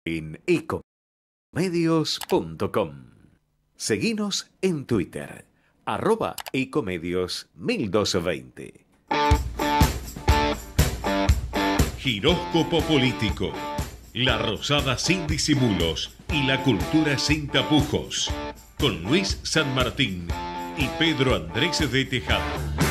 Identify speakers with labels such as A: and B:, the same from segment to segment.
A: en ecomedios.com. Seguinos en Twitter, @ecomedios1220.
B: Giróscopo político. La rosada sin disimulos y la cultura sin tapujos. Con Luis San Martín y Pedro Andrés de Tejada.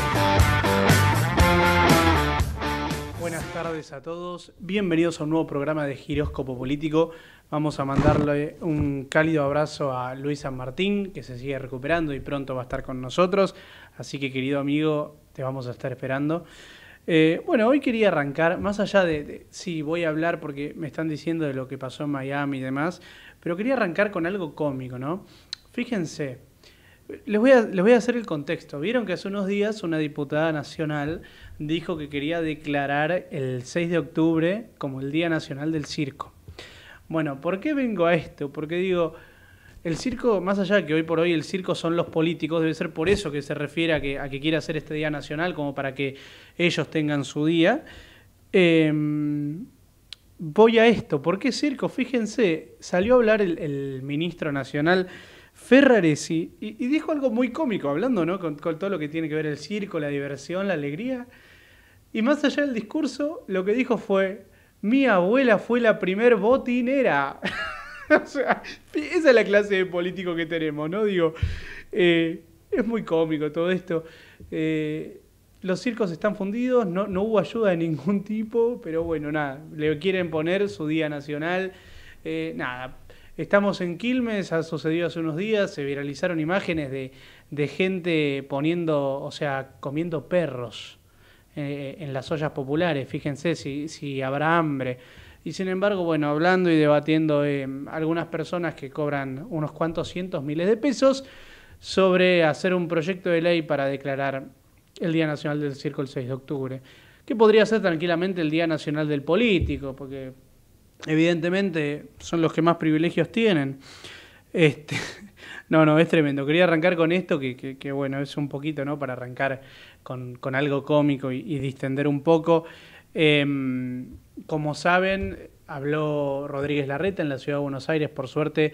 C: Buenas tardes a todos. Bienvenidos a un nuevo programa de Giróscopo político. Vamos a mandarle un cálido abrazo a Luis San Martín, que se sigue recuperando y pronto va a estar con nosotros. Así que, querido amigo, te vamos a estar esperando. Bueno, hoy quería arrancar, más allá sí, voy a hablar porque me están diciendo de lo que pasó en Miami y demás, pero quería arrancar con algo cómico, ¿no? Fíjense, les voy a hacer el contexto. Vieron que hace unos días una diputada nacional dijo que quería declarar el 6 de octubre como el Día Nacional del Circo. Bueno, ¿por qué vengo a esto? Porque digo, el circo, más allá de que hoy por hoy el circo son los políticos, debe ser por eso que se refiere a que quiere hacer este Día Nacional, como para que ellos tengan su día. Voy a esto. ¿Por qué circo? Fíjense, salió a hablar el ministro nacional Ferraresi y dijo algo muy cómico, hablando, ¿no? con todo lo que tiene que ver el circo, la diversión, la alegría. Y más allá del discurso, lo que dijo fue: mi abuela fue la primer botinera. O sea, esa es la clase de político que tenemos, ¿no? Digo, es muy cómico todo esto. Los circos están fundidos, no hubo ayuda de ningún tipo, pero bueno, nada, le quieren poner su día nacional. Nada, estamos en Quilmes, ha sucedido hace unos días, se viralizaron imágenes de gente comiendo perros en las ollas populares. Fíjense si habrá hambre. Y sin embargo, bueno, hablando y debatiendo algunas personas que cobran unos cuantos cientos miles de pesos sobre hacer un proyecto de ley para declarar el Día Nacional del Circo el 6 de octubre, que podría ser tranquilamente el Día Nacional del Político, porque evidentemente son los que más privilegios tienen. No, es tremendo. Quería arrancar con esto, que bueno, es un poquito, ¿no? Para arrancar con algo cómico y distender un poco. Como saben, habló Rodríguez Larreta en la Ciudad de Buenos Aires. Por suerte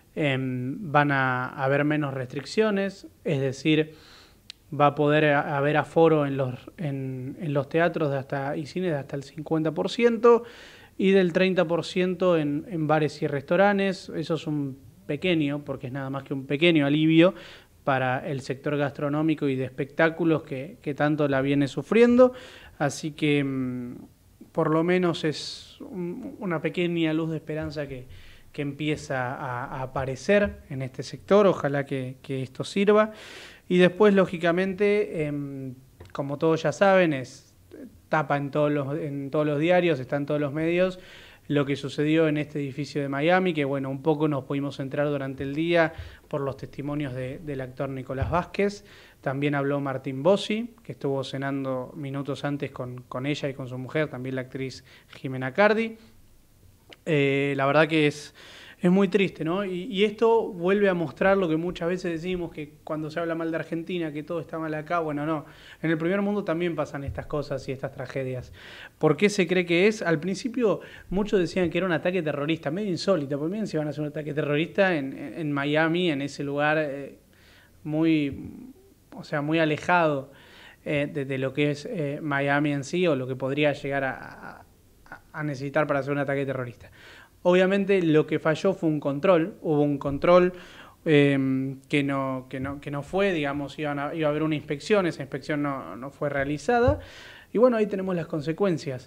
C: van a haber menos restricciones, es decir, va a poder haber aforo en los teatros y cines de hasta el 50% y del 30% en bares y restaurantes. Eso es un pequeño, porque es nada más que un pequeño alivio para el sector gastronómico y de espectáculos que tanto la viene sufriendo. Así que por lo menos es una pequeña luz de esperanza que empieza a aparecer en este sector. Ojalá que esto sirva. Y después, lógicamente, como todos ya saben, tapa en todos los diarios, está en todos los medios, lo que sucedió en este edificio de Miami, que bueno, un poco nos pudimos entrar durante el día por los testimonios del actor Nicolás Vázquez. También habló Martín Bossi, que estuvo cenando minutos antes con ella y con su mujer, también la actriz Jimena Cardi. La verdad que es muy triste, ¿no? Y esto vuelve a mostrar lo que muchas veces decimos, que cuando se habla mal de Argentina, que todo está mal acá. Bueno, no. En el primer mundo también pasan estas cosas y estas tragedias. ¿Por qué se cree que es? Al principio muchos decían que era un ataque terrorista, medio insólito. ¿Por qué se van a hacer un ataque terrorista en Miami, en ese lugar muy alejado de lo que es Miami en sí, o lo que podría llegar a necesitar para hacer un ataque terrorista? Obviamente lo que falló fue un control. Hubo un control que no fue, digamos, iba a haber una inspección. Esa inspección no fue realizada. Y bueno, ahí tenemos las consecuencias.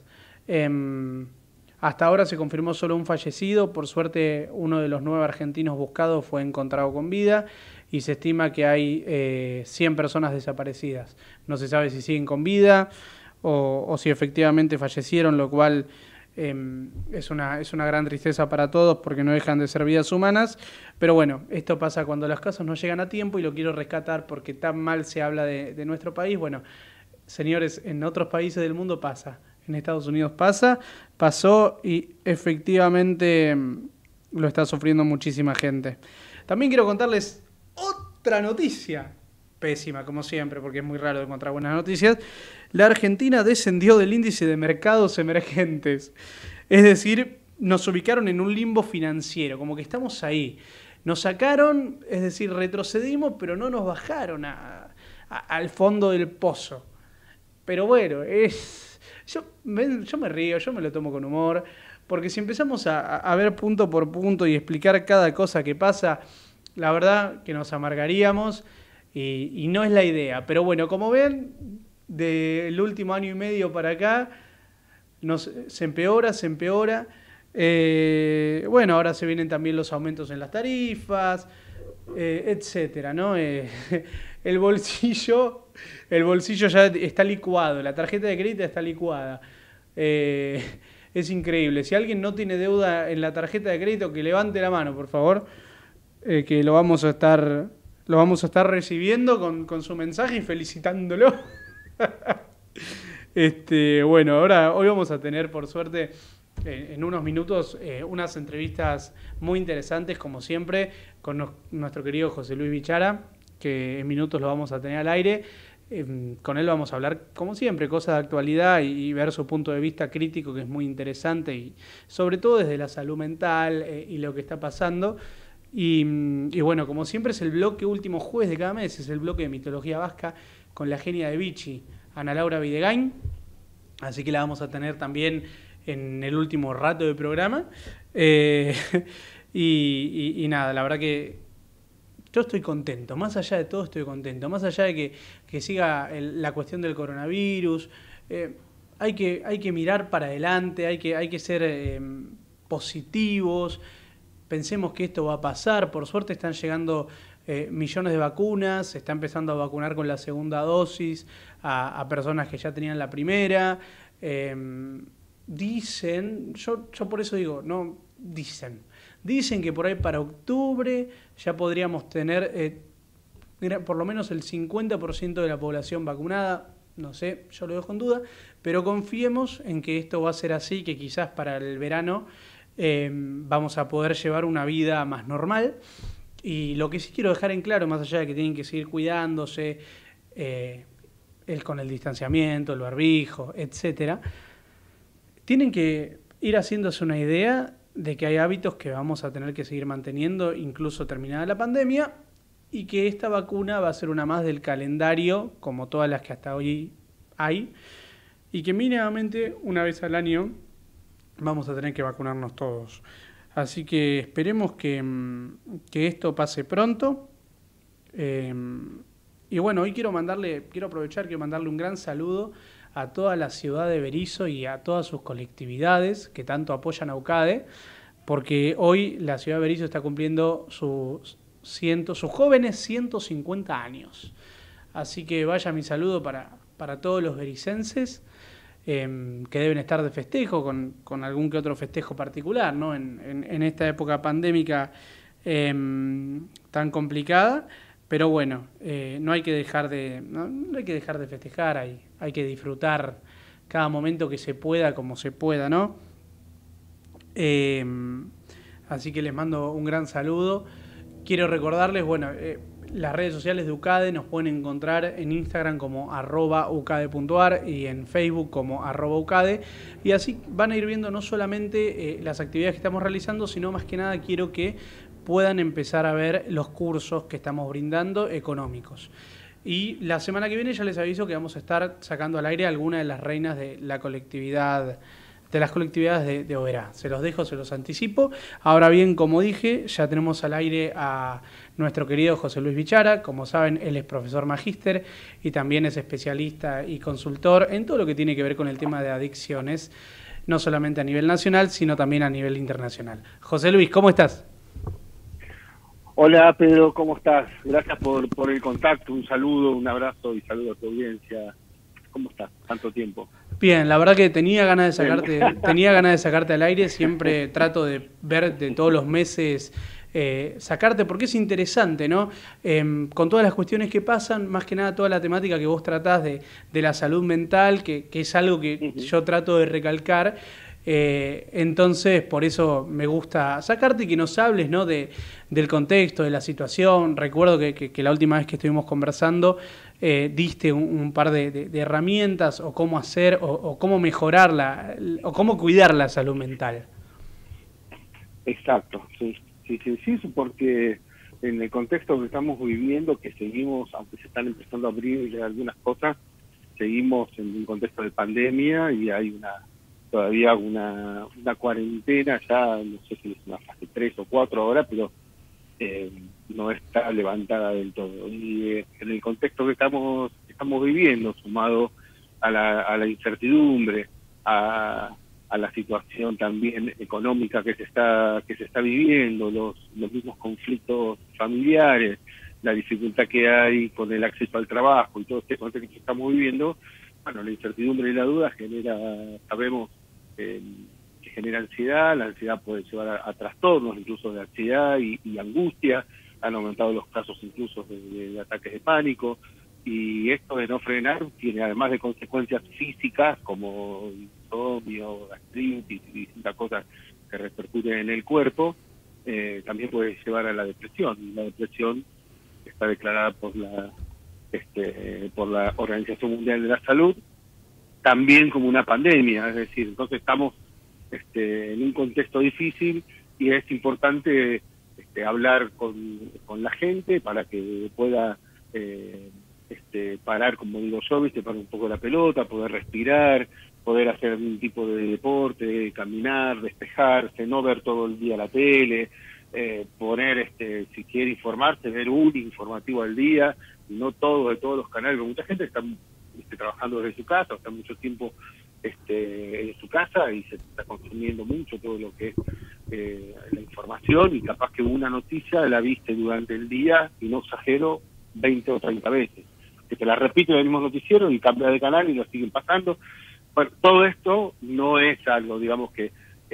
C: Hasta ahora se confirmó solo un fallecido. Por suerte, uno de los 9 argentinos buscados fue encontrado con vida y se estima que hay 100 personas desaparecidas. No se sabe si siguen con vida o si efectivamente fallecieron, lo cual es una gran tristeza para todos, porque no dejan de ser vidas humanas. Pero bueno, esto pasa cuando los casos no llegan a tiempo, y lo quiero rescatar porque tan mal se habla de nuestro país. Bueno, señores, en otros países del mundo pasa. En Estados Unidos pasó y efectivamente lo está sufriendo muchísima gente. También quiero contarles otra noticia pésima, como siempre, porque es muy raro encontrar buenas noticias. La Argentina descendió del índice de mercados emergentes. Es decir, nos ubicaron en un limbo financiero, como que estamos ahí. Nos sacaron, es decir, retrocedimos, pero no nos bajaron al fondo del pozo. Pero bueno, yo me río, yo me lo tomo con humor, porque si empezamos a ver punto por punto y explicar cada cosa que pasa, la verdad que nos amargaríamos y no es la idea. Pero bueno, como ven, del último año y medio para acá, se empeora. Bueno, ahora se vienen también los aumentos en las tarifas, etcétera, ¿no? El bolsillo ya está licuado, la tarjeta de crédito está licuada. Es increíble. Si alguien no tiene deuda en la tarjeta de crédito, que levante la mano, por favor, que lo vamos a estar recibiendo con su mensaje y felicitándolo. Bueno, hoy vamos a tener, por suerte, en unos minutos, unas entrevistas muy interesantes, como siempre, con nuestro querido José Luis Bichara, que en minutos lo vamos a tener al aire. Con él vamos a hablar, como siempre, cosas de actualidad y ver su punto de vista crítico, que es muy interesante, y sobre todo desde la salud mental y lo que está pasando. Y bueno, como siempre, es el bloque último jueves de cada mes, es el bloque de mitología vasca con la genia de Vichy, Ana Laura Videgain. Así que la vamos a tener también en el último rato del programa. Y nada, la verdad que yo estoy contento, más allá de todo estoy contento, más allá de que siga la cuestión del coronavirus, hay que mirar para adelante, hay que ser positivos, pensemos que esto va a pasar. Por suerte están llegando millones de vacunas, se está empezando a vacunar con la segunda dosis a personas que ya tenían la primera. Dicen, yo por eso digo, no dicen que por ahí para octubre ya podríamos tener por lo menos el 50% de la población vacunada. No sé, yo lo dejo en duda, pero confiemos en que esto va a ser así, que quizás para el verano vamos a poder llevar una vida más normal. Y lo que sí quiero dejar en claro, más allá de que tienen que seguir cuidándose, con el distanciamiento, el barbijo, etcétera, tienen que ir haciéndose una idea de que hay hábitos que vamos a tener que seguir manteniendo incluso terminada la pandemia, y que esta vacuna va a ser una más del calendario, como todas las que hasta hoy hay, y que mínimamente una vez al año vamos a tener que vacunarnos todos. Así que esperemos que esto pase pronto. Y bueno, hoy quiero mandarle un gran saludo a toda la ciudad de Berisso y a todas sus colectividades que tanto apoyan a UCADE, porque hoy la ciudad de Berisso está cumpliendo sus jóvenes 150 años. Así que vaya mi saludo para todos los bericenses, que deben estar de festejo, con algún que otro festejo particular, ¿no? En esta época pandémica tan complicada. Pero bueno, no hay que dejar de festejar, hay que disfrutar cada momento que se pueda, como se pueda, ¿no? Así que les mando un gran saludo. Quiero recordarles, bueno, las redes sociales de UCADE nos pueden encontrar en Instagram como @ucade.ar y en Facebook como @ucade, y así van a ir viendo no solamente las actividades que estamos realizando, sino más que nada quiero que puedan empezar a ver los cursos que estamos brindando económicos. Y la semana que viene ya les aviso que vamos a estar sacando al aire algunas de las reinas de la colectividad, de las colectividades de Oberá. Se los anticipo. Ahora bien, como dije, ya tenemos al aire a nuestro querido José Luis Bichara. Como saben, él es profesor magíster y también es especialista y consultor en todo lo que tiene que ver con el tema de adicciones, no solamente a nivel nacional, sino también a nivel internacional. José Luis, ¿cómo estás?
D: Hola Pedro, ¿cómo estás? Gracias por el contacto, un saludo, un abrazo y saludo a tu audiencia. ¿Cómo estás? Tanto tiempo.
C: Bien, la verdad que tenía ganas de sacarte al aire. Siempre trato de ver de todos los meses sacarte, porque es interesante, ¿no? Con todas las cuestiones que pasan, más que nada toda la temática que vos tratás de la salud mental, que es algo que yo trato de recalcar. Entonces, por eso me gusta sacarte y que nos hables, ¿no? del contexto, de la situación. Recuerdo que la última vez que estuvimos conversando diste un par de herramientas o cómo hacer o cómo mejorar o cómo cuidar la salud mental.
D: Exacto, sí, sí, porque en el contexto que estamos viviendo, que seguimos, aunque se están empezando a abrir algunas cosas, seguimos en un contexto de pandemia y hay todavía una cuarentena, ya no sé si es una fase 3 o 4 ahora, pero no está levantada del todo. Y en el contexto que estamos viviendo, sumado a la incertidumbre, a la situación también económica que se está viviendo, los mismos conflictos familiares, la dificultad que hay con el acceso al trabajo y todo este contexto que estamos viviendo, bueno, la incertidumbre y la duda sabemos que genera ansiedad, la ansiedad puede llevar a trastornos incluso de ansiedad y angustia, han aumentado los casos incluso de ataques de pánico, y esto de no frenar tiene, además de consecuencias físicas como insomnio, gastritis y distintas cosas que repercuten en el cuerpo, también puede llevar a la depresión. La depresión está declarada por la Organización Mundial de la Salud también como una pandemia, es decir, entonces estamos en un contexto difícil y es importante hablar con la gente para que pueda parar, como digo yo, parar un poco la pelota, poder respirar, poder hacer algún tipo de deporte, caminar, despejarse, no ver todo el día la tele, poner, si quiere informarse, ver un informativo al día, y no todo de todos los canales, porque mucha gente está trabajando desde su casa, está mucho tiempo en su casa y se está consumiendo mucho todo lo que es la información, y capaz que una noticia la viste durante el día, y no exagero, 20 o 30 veces, que te la repite en el mismo noticiero y cambia de canal y lo siguen pasando. Bueno, todo esto no es algo, digamos, que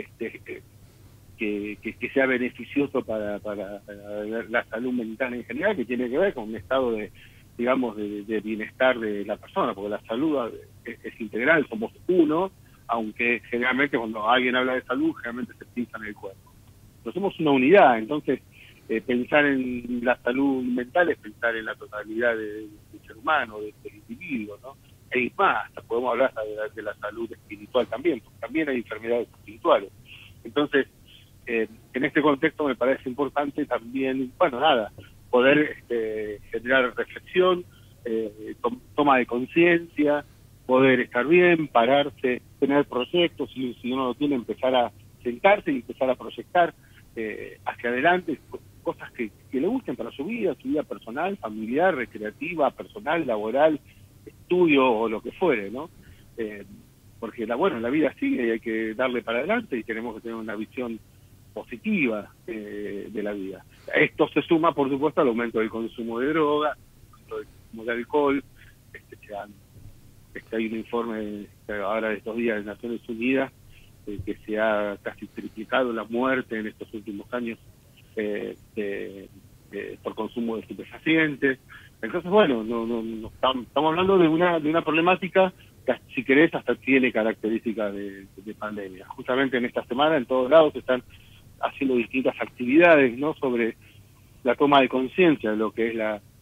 D: sea beneficioso para la salud mental en general, que tiene que ver con un estado de bienestar de la persona, porque la salud es integral, somos uno, aunque generalmente cuando alguien habla de salud, generalmente se piensa en el cuerpo. Pero somos una unidad, entonces pensar en la salud mental es pensar en la totalidad del ser humano, del individuo, ¿no? Y más, hasta podemos hablar de la salud espiritual también, porque también hay enfermedades espirituales. Entonces, en este contexto me parece importante también, poder generar reflexión, toma de conciencia, poder estar bien, pararse, tener proyectos, si uno lo tiene, empezar a sentarse y empezar a proyectar hacia adelante cosas que le gusten para su vida personal, familiar, recreativa, personal, laboral, estudio o lo que fuere, ¿no? Porque la vida sigue y hay que darle para adelante y tenemos que tener una visión positiva de la vida. Esto se suma, por supuesto, al aumento del consumo de drogas, al aumento del consumo de alcohol. Hay un informe ahora de estos días de Naciones Unidas que se ha casi triplicado la muerte en estos últimos años por consumo de estupefacientes. Entonces, no estamos hablando de una problemática que, si querés, hasta tiene características de pandemia. Justamente en esta semana, en todos lados, se están haciendo distintas actividades, ¿no?, sobre la toma de conciencia de lo que es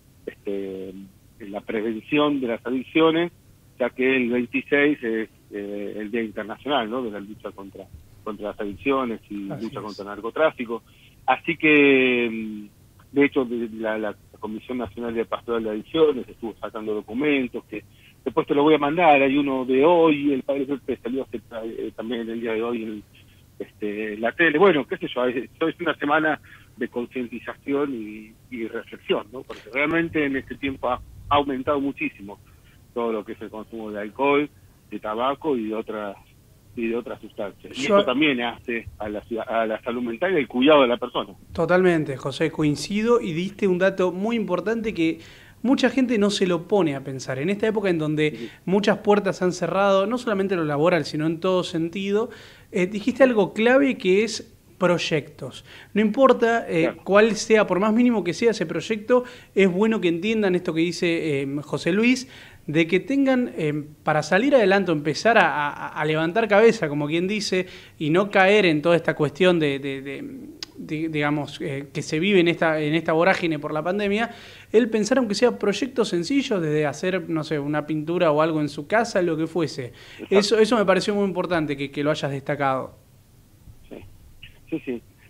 D: la prevención de las adicciones, ya que el 26 es el Día Internacional, ¿no?, de la lucha contra las adicciones y
C: Así
D: lucha
C: es.
D: contra el narcotráfico. Así que, de hecho, la Comisión Nacional de Pastoral de Adicciones estuvo sacando documentos que después te lo voy a mandar. Hay uno de hoy, el Padre Pepe salió también el día de hoy en la tele. Bueno, qué sé yo, es una semana de concientización y reflexión, ¿no? Porque realmente en este tiempo ha aumentado muchísimo todo lo que es el consumo de alcohol, de tabaco y de otras sustancias. Y eso también hace a la salud mental y al cuidado de la persona.
C: Totalmente, José, coincido, y diste un dato muy importante que mucha gente no se lo pone a pensar. En esta época en donde muchas puertas han cerrado, no solamente en lo laboral, sino en todo sentido, dijiste algo clave, que es proyectos. No importa cuál sea, por más mínimo que sea ese proyecto, es bueno que entiendan esto que dice José Luis, de que tengan, para salir adelante, empezar a levantar cabeza, como quien dice, y no caer en toda esta cuestión digamos, que se vive en esta vorágine por la pandemia, el pensar, aunque sea proyectos sencillos, desde hacer, no sé, una pintura o algo en su casa, lo que fuese. Eso me pareció muy importante que lo hayas destacado.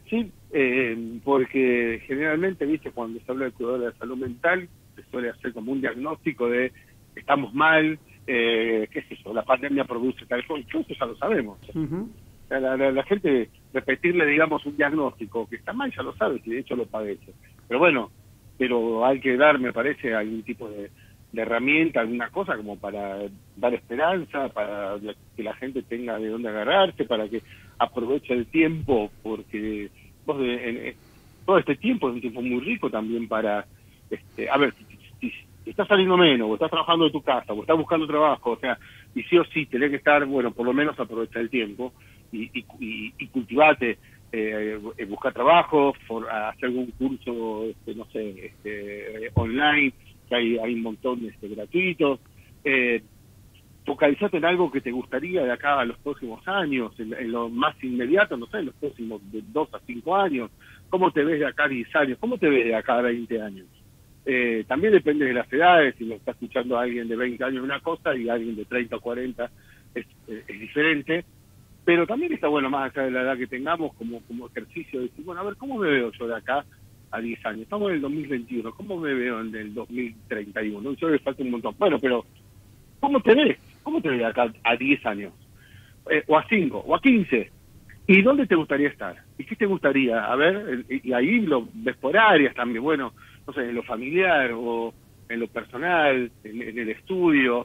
D: Sí, porque generalmente, viste, cuando se habla de cuidado de la salud mental, se suele hacer como un diagnóstico de estamos mal, qué sé yo, la pandemia produce tal cosa, eso ya lo sabemos.
C: Ujú.
D: La gente, repetirle, digamos, un diagnóstico que está mal, ya lo sabe, si de hecho lo padece. Pero bueno, pero hay que dar, me parece, algún tipo de herramienta, alguna cosa como para dar esperanza, para que la gente tenga de dónde agarrarse, para que aproveche el tiempo, porque vos todo este tiempo es un tiempo muy rico también para, a ver, si estás saliendo menos, o estás trabajando de tu casa, o estás buscando trabajo, o sea, y sí o sí tenés que estar, bueno, por lo menos aprovechar el tiempo y cultivate, buscar trabajo, hacer algún curso, no sé, online, que hay un montón gratuitos, focalizate en algo que te gustaría de acá a los próximos años, en lo más inmediato, no sé, en los próximos de 2 a 5 años, ¿cómo te ves de acá a 10 años? ¿Cómo te ves de acá a 20 años? También depende de las edades, si lo está escuchando alguien de 20 años una cosa y alguien de 30 o 40 es diferente, pero también está bueno, más allá de la edad que tengamos, como ejercicio, decir, bueno, a ver, ¿cómo me veo yo de acá a 10 años? Estamos en el 2021, ¿cómo me veo en el 2031? Yo le falta un montón. Bueno, pero ¿cómo te ves? ¿Cómo te ves de acá a 10 años? O a 5, o a 15. ¿Y dónde te gustaría estar? ¿Y qué te gustaría? A ver, y ahí lo ves por áreas también, bueno, no sé, en lo familiar o en lo personal, en el estudio.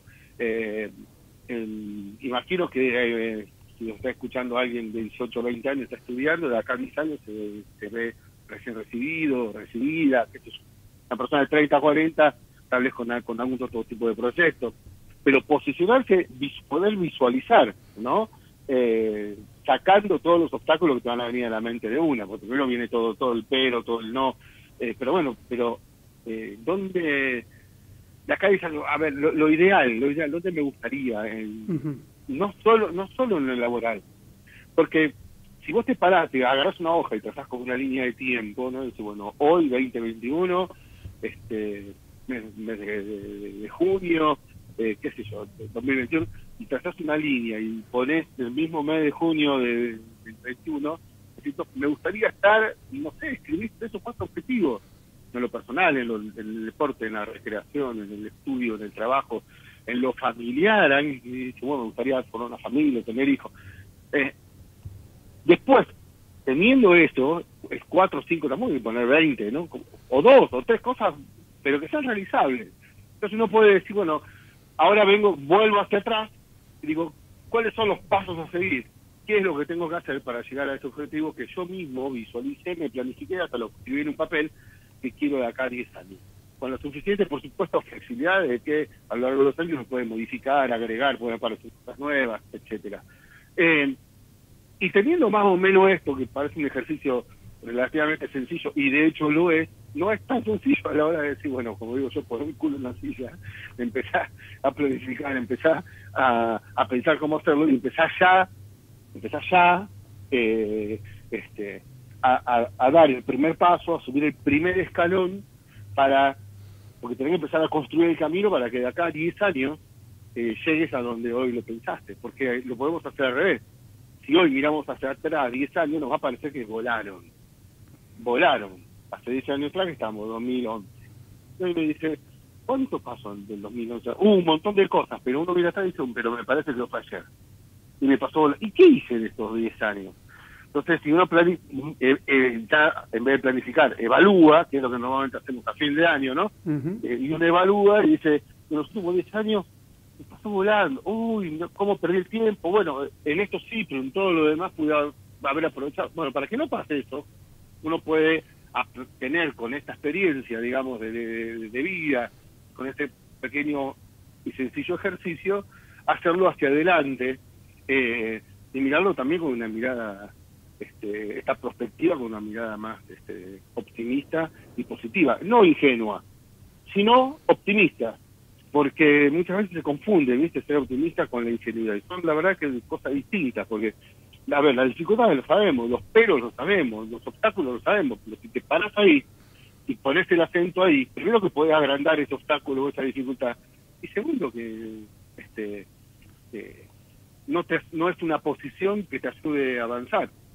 D: Imagino que si lo está escuchando alguien de 18 o 20 años, está estudiando, de acá a 10 años se ve recién recibido, recibida, qué sé yo. Una persona de 30 a 40, tal vez con algún otro tipo de proyecto. Pero posicionarse, poder visualizar, ¿no? Sacando todos los obstáculos que te van a venir a la mente de una, porque primero viene todo el pero, todo el no, pero bueno, ¿dónde? De acá dice algo, a ver, lo ideal, ¿dónde me gustaría?
C: Ujú.
D: No solo en lo laboral, porque si vos te parás, te agarrás una hoja y trazás con una línea de tiempo, ¿no? Dices, bueno, hoy 2021, mes de junio, qué sé yo, 2021, y trazás una línea y ponés el mismo mes de junio del 21, decís, me gustaría estar, no sé, escribís esos 4 objetivos, en lo personal, en el deporte, en la recreación, en el estudio, en el trabajo, en lo familiar, alguien que dice, bueno, me gustaría formar una familia, tener hijos. Después, teniendo eso, es 4 o 5, tampoco hay que poner 20, ¿no? O 2 o 3 cosas, pero que sean realizables. Entonces uno puede decir, bueno, ahora vuelvo hacia atrás y digo, ¿cuáles son los pasos a seguir? ¿Qué es lo que tengo que hacer para llegar a ese objetivo que yo mismo visualicé, me planifiqué, hasta lo escribí en un papel, que quiero de acá a 10 años? Con la suficiente, por supuesto, flexibilidad de que a lo largo de los años se puede modificar, agregar, pueden aparecer cosas nuevas, etcétera. Y teniendo más o menos esto, que parece un ejercicio relativamente sencillo, y de hecho lo es, no es tan sencillo a la hora de decir, bueno, como digo yo, poner el culo en la silla, empezar a planificar, empezar a pensar cómo hacerlo, y empezar ya a dar el primer paso, a subir el primer escalón, porque tenés que empezar a construir el camino para que de acá a 10 años llegues a donde hoy lo pensaste, porque lo podemos hacer al revés. Si hoy miramos hacia atrás 10 años, nos va a parecer que volaron. Hace 10 años atrás que estamos, 2011. Entonces me dice, ¿cuánto pasó del 2011? Un montón de cosas, pero uno mira atrás y dice, pero me parece que lo fue ayer. Y me pasó, ¿y qué hice de estos 10 años? Entonces, si uno ya, en vez de planificar, evalúa, que es lo que normalmente hacemos a fin de año, ¿no?
C: Ujú.
D: Y uno evalúa y dice, en los últimos 10 años me pasó volando, uy, ¿cómo perdí el tiempo? Bueno, en esto sí, pero en todo lo demás pude haber aprovechado. Bueno, para que no pase eso, uno puede tener con esta experiencia, digamos, de vida, con este pequeño y sencillo ejercicio, hacerlo hacia adelante, y mirarlo también con una mirada, esta perspectiva, con una mirada más optimista y positiva, no ingenua, sino optimista, porque muchas veces se confunde, ¿viste?, ser optimista con la ingenuidad, y son la verdad que cosas distintas, porque, a ver, las dificultades lo sabemos, los peros lo sabemos, los obstáculos lo sabemos, pero si te paras ahí y pones el acento ahí, primero que podés agrandar ese obstáculo o esa dificultad, y segundo que no es una posición que te ayude a avanzar.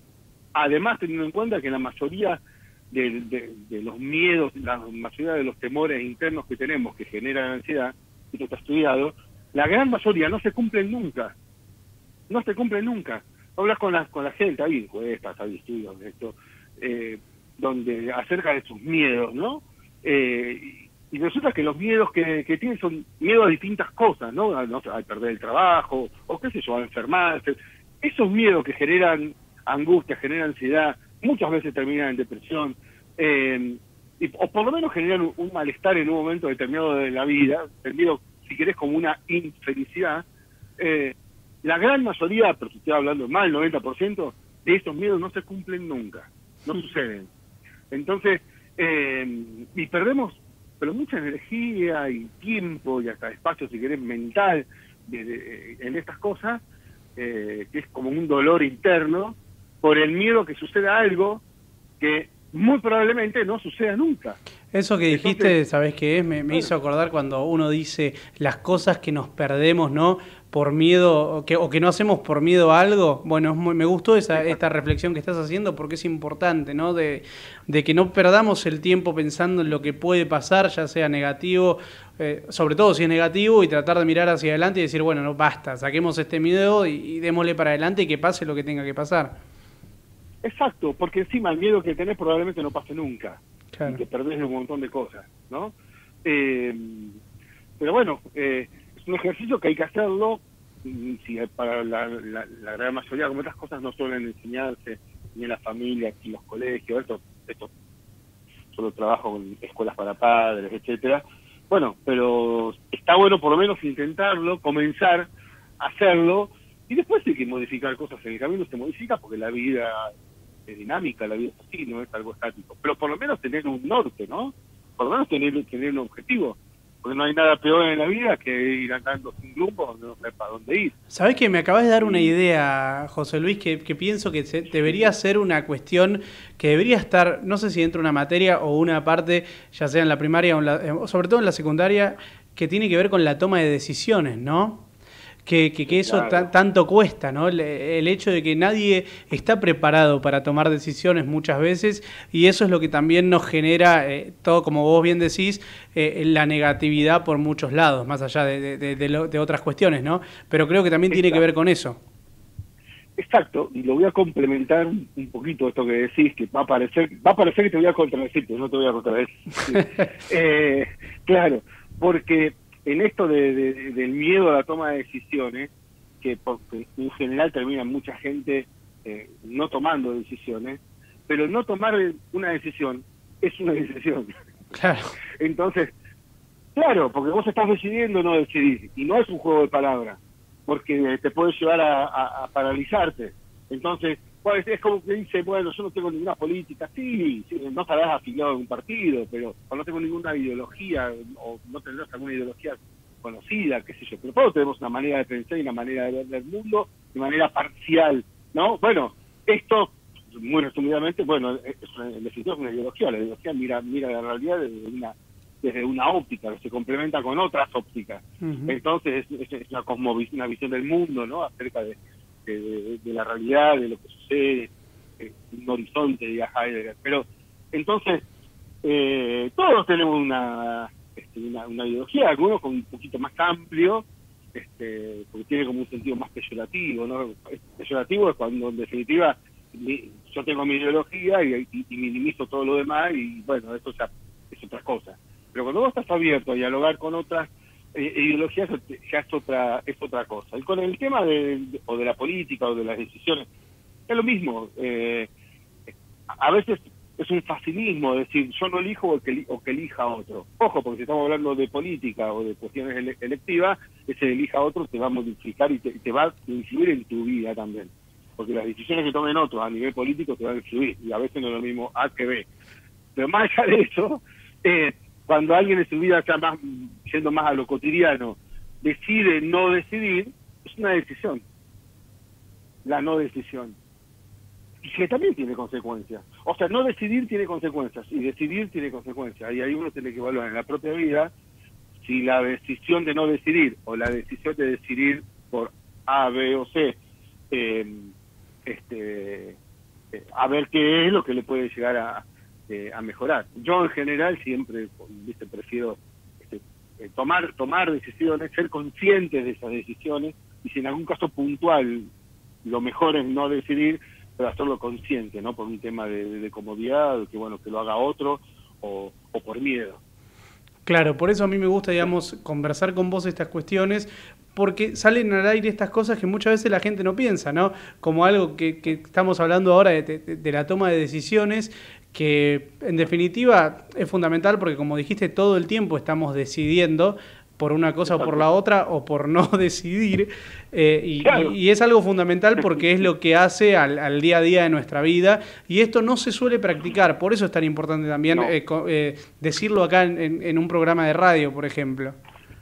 D: Además, teniendo en cuenta que la mayoría de los miedos, la mayoría de los temores internos que tenemos que generan ansiedad, y esto está estudiado, la gran mayoría no se cumplen nunca. No se cumplen nunca. Hablas con la gente, hay encuestas, hay estudios de esto, donde acerca de sus miedos, ¿no? Y resulta que los miedos que tienen son miedos a distintas cosas, ¿no? A perder el trabajo, o qué sé yo, a enfermarse. Esos miedos que generan angustia, generan ansiedad, muchas veces terminan en depresión, o por lo menos generan un malestar en un momento determinado de la vida, entendido, si querés, como una infelicidad. La gran mayoría, pero estoy hablando más del 90%, de estos miedos no se cumplen nunca, no suceden. Entonces, y perdemos pero mucha energía y tiempo y hasta espacio, si querés, mental en estas cosas, que es como un dolor interno, por el miedo que suceda algo que muy probablemente no suceda nunca.
C: Eso que dijiste, entonces, ¿sabés qué es? Me hizo acordar cuando uno dice las cosas que nos perdemos, ¿no? Por miedo, o que no hacemos por miedo a algo. Bueno, me gustó esta reflexión que estás haciendo porque es importante, ¿no? De que no perdamos el tiempo pensando en lo que puede pasar, ya sea negativo, sobre todo si es negativo, y tratar de mirar hacia adelante y decir, bueno, no basta, saquemos este miedo y démosle para adelante y que pase lo que tenga que pasar.
D: Exacto, porque encima el miedo que tenés probablemente no pase nunca.
C: Claro.
D: Y te perdés un montón de cosas, ¿no? Pero bueno, es un ejercicio que hay que hacerlo, si para la gran mayoría, como estas cosas no suelen enseñarse ni en la familia, ni en los colegios, esto solo trabajo con escuelas para padres, etcétera. Bueno, pero está bueno por lo menos intentarlo, comenzar a hacerlo, y después hay que modificar cosas en el camino, se modifica porque la vida es dinámica, la vida es así, no es algo estático, pero por lo menos tener un norte, ¿no? Por lo menos tener un objetivo, porque no hay nada peor en la vida que ir andando sin rumbo donde no sé para dónde ir.
C: ¿Sabés que me acabas de dar una idea, José Luis, que pienso que debería ser una cuestión que debería estar, no sé si dentro de una materia o una parte, ya sea en la primaria o sobre todo en la secundaria, que tiene que ver con la toma de decisiones, ¿no? Que eso
D: Claro.
C: tanto cuesta, ¿no? El hecho de que nadie está preparado para tomar decisiones muchas veces, y eso es lo que también nos genera, todo, como vos bien decís, la negatividad por muchos lados, más allá de otras cuestiones, ¿no? Pero creo que también tiene que ver con eso.
D: Exacto, y lo voy a complementar un poquito esto que decís, que va a parecer que te voy a contradecir, pero no te voy a contradecir. Claro, porque en esto del miedo a la toma de decisiones, porque en general termina mucha gente no tomando decisiones, pero no tomar una decisión es una decisión.
C: Claro.
D: Entonces, claro, porque vos estás decidiendo no decidir, y no es un juego de palabras, porque te puede llevar a paralizarte. Entonces, pues, es como que dice, bueno, yo no tengo ninguna política, sí, no estarás afiliado a un partido, pero no tengo ninguna ideología, o no tendrás alguna ideología conocida, qué sé yo, pero todos tenemos una manera de pensar y una manera de ver el mundo de manera parcial, ¿no? Bueno, esto, muy resumidamente, bueno, en definitiva es una ideología, la ideología mira la realidad desde una óptica, que se complementa con otras ópticas.
C: Uh-huh.
D: Entonces es una visión del mundo, ¿no? Acerca de la realidad, de lo que sucede, un horizonte, diga Heidegger. Pero entonces todos tenemos una ideología, algunos con un poquito más amplio, porque tiene como un sentido más peyorativo, ¿no? Peyorativo es cuando en definitiva yo tengo mi ideología y minimizo todo lo demás, y bueno, eso ya es otra cosa. Pero cuando vos estás abierto a dialogar con otras ideologías, ya es otra cosa. Y con el tema de la política o de las decisiones, es lo mismo. A veces es un facilismo decir, yo no elijo o que elija otro. Ojo, porque si estamos hablando de política o de cuestiones electivas, ese elija otro te va a modificar y te va a influir en tu vida también. Porque las decisiones que tomen otros a nivel político te van a influir, y a veces no es lo mismo A que B. Pero más allá de eso, cuando alguien en su vida está yendo más a lo cotidiano, decide no decidir, es una decisión. La no decisión. Y que también tiene consecuencias. O sea, no decidir tiene consecuencias, y decidir tiene consecuencias. Y ahí uno tiene que evaluar en la propia vida si la decisión de no decidir o la decisión de decidir por A, B o C a ver qué es lo que le puede llegar a mejorar. Yo en general siempre, ¿viste? Prefiero tomar decisiones, ser conscientes de esas decisiones, y si en algún caso puntual lo mejor es no decidir, pero hacerlo consciente, ¿no? Por un tema de comodidad, que bueno, que lo haga otro, o por miedo.
C: Claro, por eso a mí me gusta, digamos, conversar con vos estas cuestiones, porque salen al aire estas cosas que muchas veces la gente no piensa, ¿no? Como algo que estamos hablando ahora de la toma de decisiones, que en definitiva es fundamental porque, como dijiste, todo el tiempo estamos decidiendo por una cosa o por la otra, o por no decidir,
D: Claro.
C: y es algo fundamental porque es lo que hace al día a día de nuestra vida, y esto no se suele practicar, por eso es tan importante también
D: No.
C: decirlo acá en un programa de radio, por ejemplo.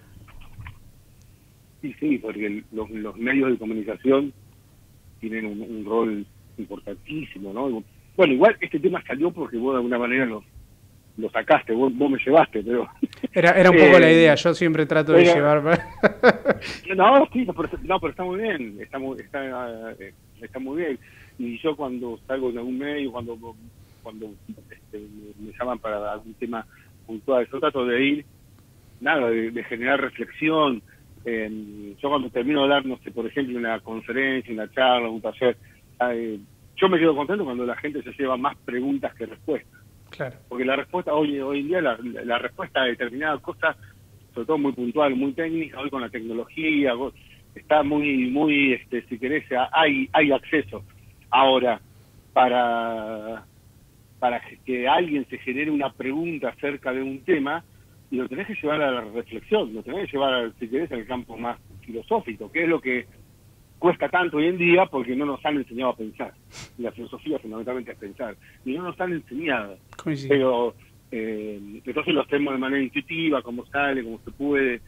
D: Sí, porque los medios de comunicación tienen un rol importantísimo, ¿no? Bueno, igual este tema salió porque vos de alguna manera lo sacaste, vos me llevaste, pero...
C: Era un poco la idea, yo siempre trato de llevar...
D: No, sí, pero está muy bien, está muy bien. Y yo cuando salgo de algún medio, cuando me llaman para algún tema puntual, yo trato de ir, de generar reflexión. Yo cuando termino de dar, no sé, por ejemplo, una conferencia, una charla, un taller, yo me quedo contento cuando la gente se lleva más preguntas que respuestas.
C: Claro.
D: Porque la respuesta, hoy en día, la respuesta a determinadas cosas, sobre todo muy puntual, muy técnica, hoy con la tecnología, está muy si querés, hay acceso. Ahora, para que alguien se genere una pregunta acerca de un tema, y lo tenés que llevar a la reflexión, lo tenés que llevar, si querés, al campo más filosófico, que es lo que cuesta tanto hoy en día porque no nos han enseñado a pensar. Y la filosofía fundamentalmente es pensar. Y no nos han enseñado.
C: Coincido.
D: Pero entonces lo hacemos de manera intuitiva, como sale, como se puede.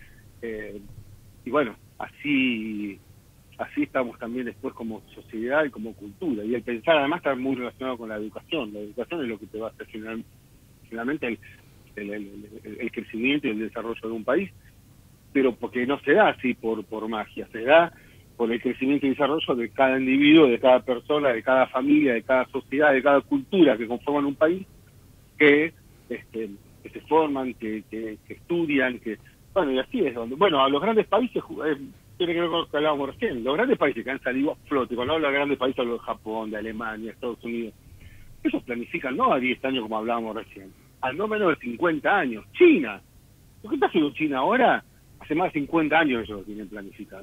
D: Y bueno, así estamos también después como sociedad y como cultura. Y el pensar además está muy relacionado con la educación. La educación es lo que te va a hacer finalmente el crecimiento y el desarrollo de un país. Pero porque no se da así por magia, se da por el crecimiento y desarrollo de cada individuo, de cada persona, de cada familia, de cada sociedad, de cada cultura que conforman un país, que se forman, que estudian, bueno, y así es donde, bueno, a los grandes países, tiene que ver con lo que hablábamos recién, los grandes países que han salido a flote, cuando hablo de grandes países hablo de Japón, de Alemania, Estados Unidos, ellos planifican no a 10 años como hablábamos recién, a no menos de 50 años. China, lo que está haciendo China ahora, hace más de 50 años ellos lo tienen planificado.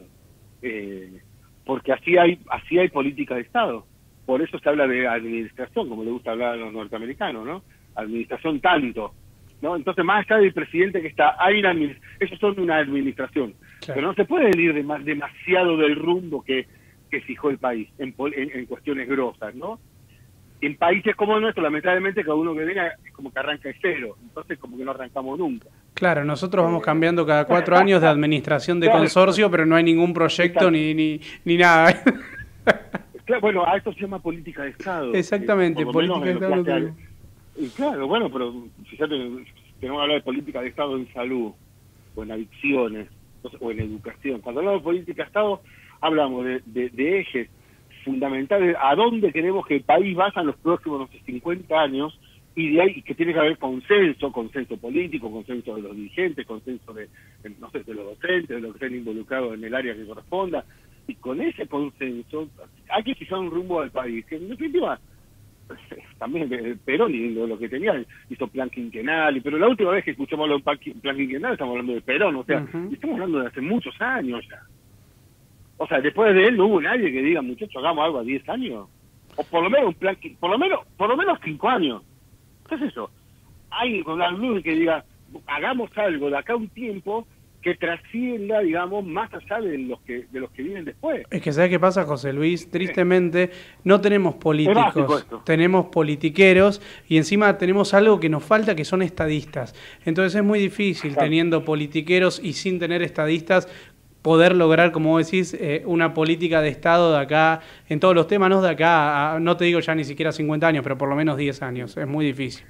D: Porque así hay política de Estado. Por eso se habla de administración, como le gusta hablar a los norteamericanos, ¿no? Administración tanto, ¿no? Entonces, más allá del presidente que está, ellos son una administración. Claro. Pero no se puede ir demasiado del rumbo que fijó el país en cuestiones grosas, ¿no? En países como el nuestro, lamentablemente, cada uno que viene es como que arranca de cero. Entonces, como que no arrancamos nunca.
C: Claro, nosotros vamos cambiando cada 4 años de administración de consorcio, pero no hay ningún proyecto ni nada.
D: Claro, bueno, a esto se llama política de Estado.
C: Exactamente, política de Estado.
D: Y claro, bueno, pero fíjate, tenemos que hablar de política de Estado en salud, o en adicciones, o en educación. Cuando hablamos de política de Estado, hablamos de ejes fundamentales, a dónde queremos que el país vaya en los próximos, no sé, 50 años, y de ahí que tiene que haber consenso político, consenso de los dirigentes, consenso de los docentes, de los que estén involucrados en el área que corresponda, y con ese consenso hay que fijar un rumbo al país, que en definitiva también Perón y lo que tenía hizo plan quinquenal, pero la última vez que escuchamos lo plan quinquenal estamos hablando de Perón, o sea, estamos hablando de hace muchos años ya. O sea, después de él no hubo nadie que diga, muchachos, hagamos algo a 10 años. O por lo menos un plan, por lo menos 5 años. ¿Qué es eso? Hay con la luz que diga, hagamos algo de acá a un tiempo que trascienda, digamos, más allá de los que vienen después.
C: Es que ¿sabes qué pasa, José Luis? Tristemente, no tenemos políticos, tenemos politiqueros, y encima tenemos algo que nos falta, que son estadistas. Entonces es muy difícil, teniendo politiqueros y sin tener estadistas, poder lograr, como vos decís, una política de Estado de acá, en todos los temas, no de acá, no te digo ya ni siquiera 50 años, pero por lo menos 10 años, es muy difícil.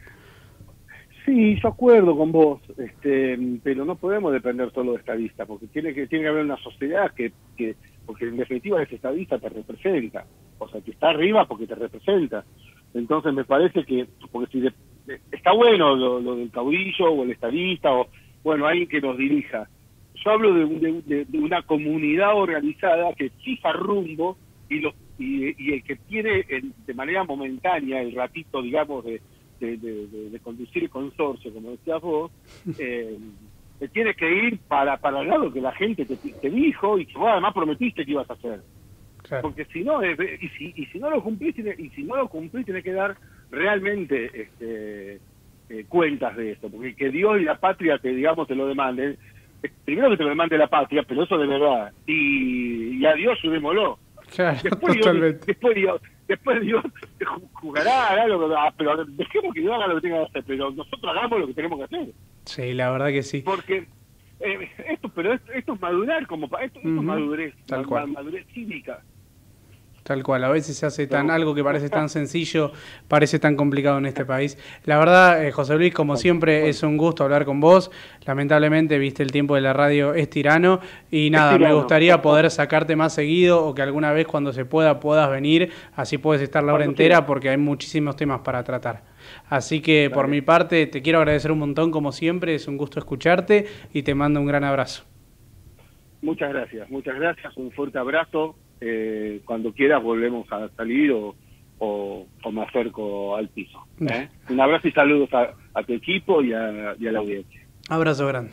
D: Sí, yo acuerdo con vos, pero no podemos depender solo de estadistas, porque tiene que haber una sociedad que porque en definitiva ese estadista te representa. o sea, que está arriba porque te representa. Entonces me parece que, porque si está bueno lo del caudillo o el estadista o, bueno, alguien que nos dirija. Yo hablo de una comunidad organizada que fija rumbo y el que tiene de manera momentánea el ratito, digamos, de conducir el consorcio, como decías vos, tiene que ir para el lado que la gente te dijo y que vos además prometiste que ibas a hacer. Claro. Porque si no, si no lo cumplís, tenés que dar realmente cuentas de esto, porque que Dios y la patria te lo demanden, primero que te lo demande la patria, pero eso de verdad, y a Dios subémoslo.
C: Claro,
D: después Dios jugará, pero dejemos que Dios haga lo que tenga que hacer, pero nosotros hagamos lo que tenemos que hacer.
C: Sí, la verdad que sí.
D: Porque esto es madurar, esto es madurez, madurez cívica.
C: Tal cual, a veces se hace algo que parece tan sencillo, parece tan complicado en este país. La verdad, José Luis, como siempre, es un gusto hablar con vos. Lamentablemente, viste, el tiempo de la radio es tirano. Y nada, me gustaría poder sacarte más seguido o que alguna vez cuando se puedas venir, así puedes estar la hora entera porque hay muchísimos temas para tratar. Así que por mi parte, te quiero agradecer un montón, como siempre, es un gusto escucharte y te mando un gran abrazo.
D: Muchas gracias, un fuerte abrazo. Cuando quieras volvemos a salir o me acerco al piso. Un abrazo y saludos a tu equipo y a la audiencia.
C: Abrazo grande.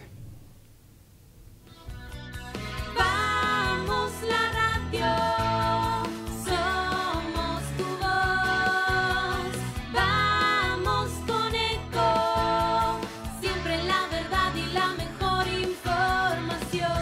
E: Vamos la radio, somos tu voz. Vamos con Eco, siempre la verdad y la mejor información.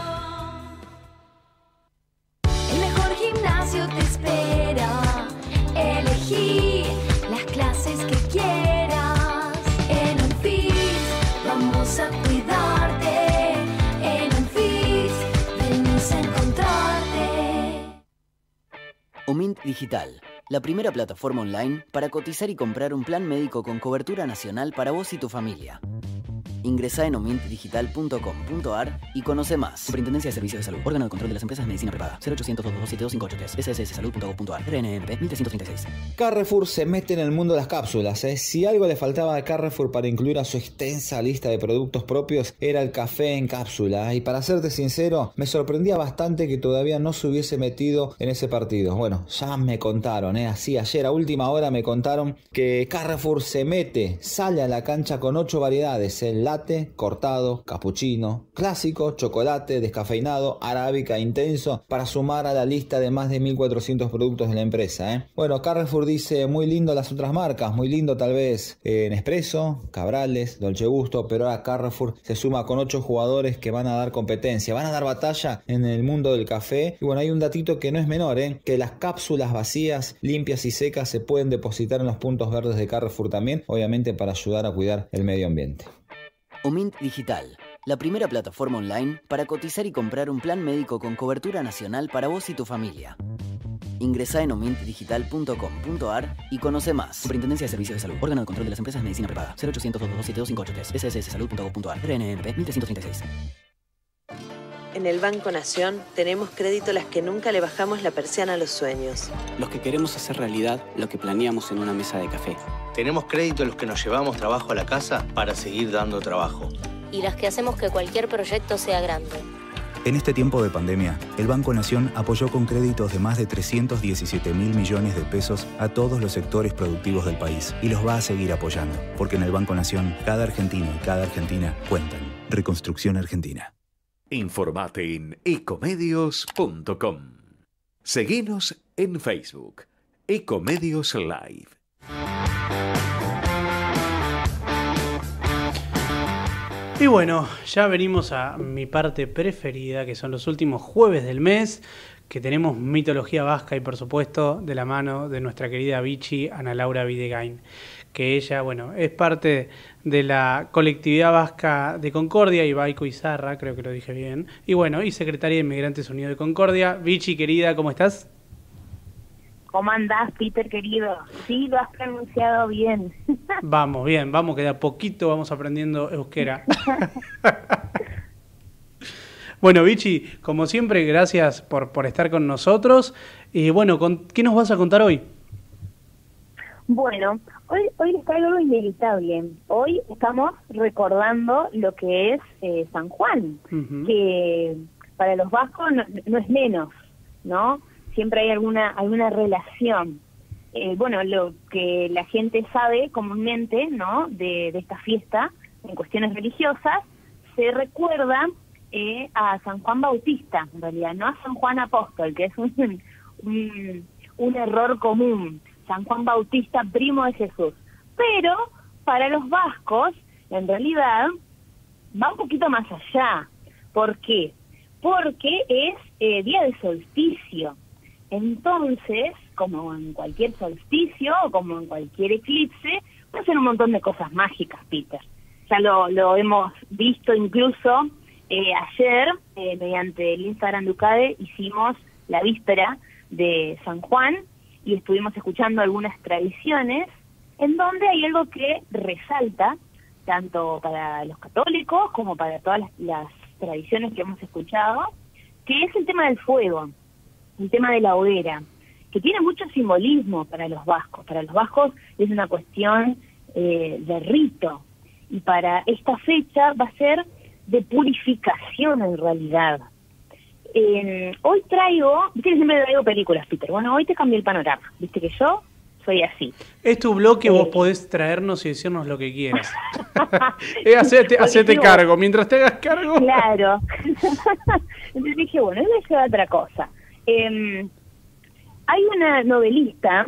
E: El mejor gimnasio te espera. Elegí las clases que quieras. En Unfit vamos a cuidarte. En Unfit venimos a encontrarte.
F: Omint Digital, la primera plataforma online para cotizar y comprar un plan médico con cobertura nacional para vos y tu familia. Ingresá en omintdigital.com.ar y conoce más. Superintendencia de Servicios de Salud. Órgano de Control de las Empresas de Medicina Privada. 0800-227-258-3. SSSalud.gov.ar. RNMP 1336.
G: Carrefour se mete en el mundo de las cápsulas. Si algo le faltaba a Carrefour para incluir a su extensa lista de productos propios, era el café en cápsula. Y para serte sincero, me sorprendía bastante que todavía no se hubiese metido en ese partido. Bueno, ya me contaron, así ayer a última hora me contaron que Carrefour sale a la cancha con 8 variedades. El latte, cortado, cappuccino, clásico, chocolate, descafeinado, arábica, intenso, para sumar a la lista de más de 1.400 productos de la empresa. Bueno, Carrefour dice muy lindo las otras marcas, muy lindo tal vez Nespresso, Cabrales, Dolce Gusto, pero ahora Carrefour se suma con 8 jugadores que van a dar competencia, van a dar batalla en el mundo del café. Y bueno, hay un datito que no es menor, que las cápsulas vacías, limpias y secas se pueden depositar en los puntos verdes de Carrefour también, obviamente para ayudar a cuidar el medio ambiente.
F: Omint Digital, la primera plataforma online para cotizar y comprar un plan médico con cobertura nacional para vos y tu familia. Ingresá en omintdigital.com.ar y conoce más. Superintendencia de Servicios de Salud. Órgano de Control de las Empresas de Medicina Privada. 0800-227-2583. SSSalud.gov.ar. RNMP 1336.
H: En el Banco Nación tenemos crédito a las que nunca le bajamos la persiana a los sueños.
I: Los que queremos hacer realidad lo que planeamos en una mesa de café.
J: Tenemos crédito a los que nos llevamos trabajo a la casa para seguir dando trabajo.
K: Y los que hacemos que cualquier proyecto sea grande.
L: En este tiempo de pandemia, el Banco Nación apoyó con créditos de más de 317.000 millones de pesos a todos los sectores productivos del país y los va a seguir apoyando, porque en el Banco Nación, cada argentino y cada argentina cuentan. Reconstrucción Argentina.
A: Informate en ecomedios.com. Seguinos en Facebook, Ecomedios Live.
C: Y bueno, ya venimos a mi parte preferida, que son los últimos jueves del mes, que tenemos mitología vasca y por supuesto de la mano de nuestra querida Vichy, Ana Laura Videgain, que ella, bueno, es parte de la colectividad vasca de Concordia, Ibaico Izarra, creo que lo dije bien, y bueno, y secretaria de Inmigrantes Unidos de Concordia. Vichy, querida, ¿cómo estás?
M: ¿Cómo andás, Peter, querido? Sí, lo has pronunciado bien.
C: Vamos, bien, vamos, que de a poquito vamos aprendiendo euskera. Bueno, Vichy, como siempre, gracias por estar con nosotros. Y bueno, ¿qué nos vas a contar hoy?
M: Bueno, hoy les traigo algo inevitable. Hoy estamos recordando lo que es San Juan, que para los vascos no es menos, ¿no? Siempre hay alguna relación. Bueno, lo que la gente sabe comúnmente, ¿no? De esta fiesta, en cuestiones religiosas, se recuerda a San Juan Bautista, en realidad, no a San Juan Apóstol, que es un error común. San Juan Bautista, primo de Jesús. Pero para los vascos, en realidad, va un poquito más allá. ¿Por qué? Porque es día de solsticio. Entonces, como en cualquier solsticio o como en cualquier eclipse, pasan un montón de cosas mágicas, Peter. Ya lo hemos visto incluso ayer, mediante el Instagram de UCADE, hicimos la víspera de San Juan, y estuvimos escuchando algunas tradiciones en donde hay algo que resalta tanto para los católicos como para todas las tradiciones que hemos escuchado, que es el tema del fuego, el tema de la hoguera, que tiene mucho simbolismo para los vascos. Para los vascos es una cuestión de rito, y para esta fecha va a ser de purificación en realidad. Hoy viste que siempre traigo películas, Peter. Bueno, hoy te cambié el panorama, viste que yo soy así.
C: Es tu bloque, vos podés traernos y decirnos lo que quieras. Hacete cargo, mientras te hagas cargo.
M: Claro. Entonces dije, bueno, voy a llevar otra cosa. Hay una novelista,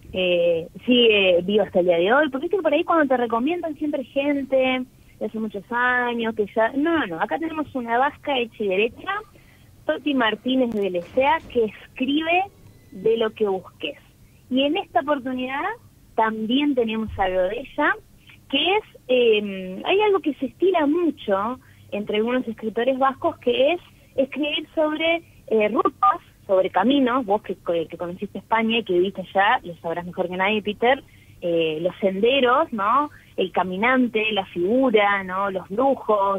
M: sigue viva hasta el día de hoy, porque viste que por ahí cuando te recomiendan siempre gente de hace muchos años, que ya... No, acá tenemos una vasca hecha y derecha, Toti Martínez de Lecea, que escribe de lo que busques. Y en esta oportunidad también tenemos algo de ella, que es, hay algo que se estila mucho entre algunos escritores vascos, que es escribir sobre rutas, sobre caminos. Vos que conociste España y que viviste allá, lo sabrás mejor que nadie, Peter, los senderos, ¿no? El caminante, la figura, ¿no? Los brujos,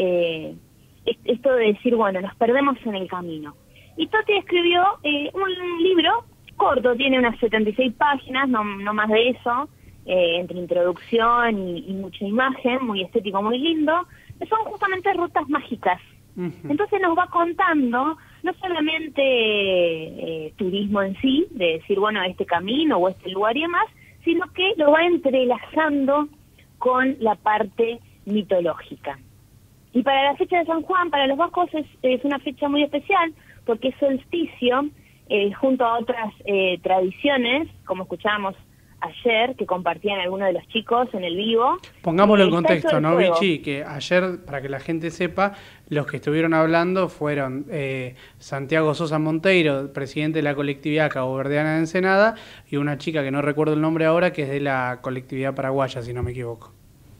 M: esto de decir, bueno, nos perdemos en el camino. Y Toti escribió un libro corto, tiene unas 76 páginas, no más de eso, entre introducción y mucha imagen, muy estético, muy lindo, que son justamente rutas mágicas. Entonces nos va contando no solamente turismo en sí, de decir, bueno, este camino o este lugar y demás, sino que lo va entrelazando con la parte mitológica. Y para la fecha de San Juan, para los vascos es una fecha muy especial, porque es solsticio, junto a otras tradiciones, como escuchábamos ayer, que compartían algunos de los chicos en el vivo.
C: Pongámoslo en contexto, ¿no, Vichy? Que ayer, para que la gente sepa, los que estuvieron hablando fueron Santiago Sosa Monteiro, presidente de la colectividad caboverdiana de Ensenada, y una chica que no recuerdo el nombre ahora, que es de la colectividad paraguaya, si no me equivoco.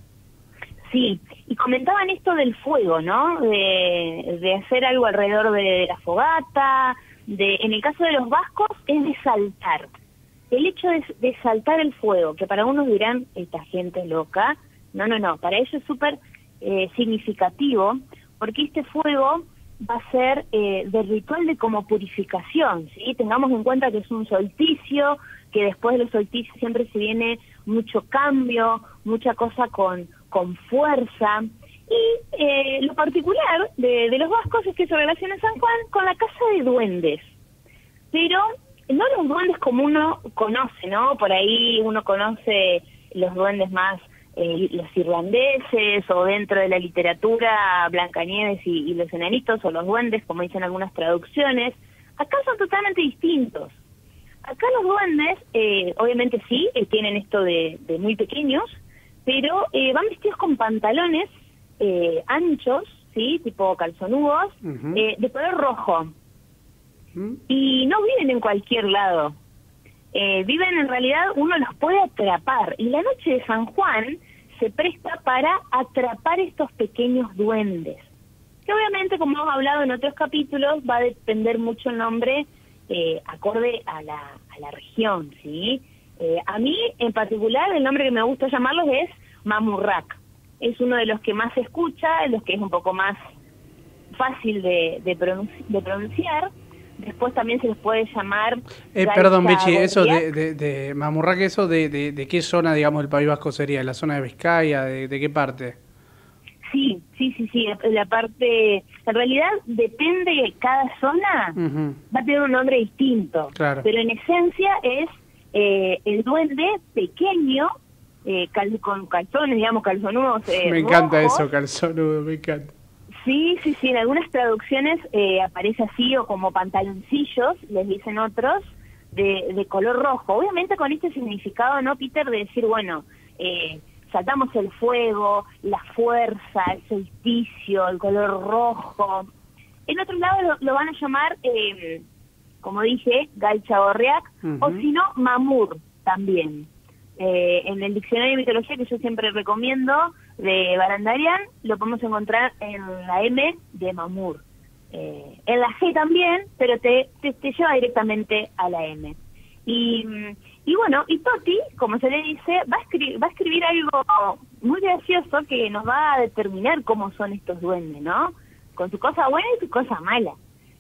M: Sí, y comentaban esto del fuego, ¿no? De hacer algo alrededor de la fogata, en el caso de los vascos es de saltar. El hecho de saltar el fuego, que para unos dirán, esta gente loca, no, para ellos es súper significativo, porque este fuego va a ser de ritual de como purificación, ¿sí? Tengamos en cuenta que es un solsticio, que después de los solsticios siempre se viene mucho cambio, mucha cosa con fuerza, y lo particular de los vascos es que se relaciona San Juan con la casa de duendes, pero no los duendes como uno conoce, ¿no? Por ahí uno conoce los duendes más, los irlandeses, o dentro de la literatura, Blancanieves y los enanitos, o los duendes, como dicen algunas traducciones. Acá son totalmente distintos. Acá los duendes, obviamente sí, tienen esto de muy pequeños, pero van vestidos con pantalones anchos, ¿sí? Tipo calzonudos, de color rojo. Y no viven en cualquier lado. Viven, en realidad, uno los puede atrapar. Y la noche de San Juan se presta para atrapar estos pequeños duendes. Que obviamente, como hemos hablado en otros capítulos, va a depender mucho el nombre acorde a la región, ¿sí? A mí, en particular, el nombre que me gusta llamarlos es Mamurrac. Es uno de los que más se escucha, de los que es un poco más fácil de pronunciar. Después también se les puede llamar...
C: Perdón, Vichy, eso de Mamurraque, ¿eso de qué zona, digamos, del País Vasco sería? ¿La zona de Vizcaya? ¿De qué parte?
M: Sí, la parte... En realidad depende de cada zona, va a tener un nombre distinto.
C: Claro.
M: Pero en esencia es el duende pequeño, con calzones, digamos, calzonudos
C: me encanta
M: rojos.
C: eso, calzonudo, me encanta.
M: Sí, en algunas traducciones aparece así, o como pantaloncillos, les dicen otros, de color rojo. Obviamente con este significado, ¿no, Peter? De decir, bueno, saltamos el fuego, la fuerza, el solsticio, el color rojo. En otro lado lo van a llamar, como dije, Galchaorriac, o si no, Mamur también. En el diccionario de mitología que yo siempre recomiendo, de Barandarian, lo podemos encontrar en la M de Mamur. En la G también, pero te lleva directamente a la M. Y bueno, y Toti, como se le dice, va a escribir algo muy gracioso que nos va a determinar cómo son estos duendes, ¿no? Con su cosa buena y su cosa mala.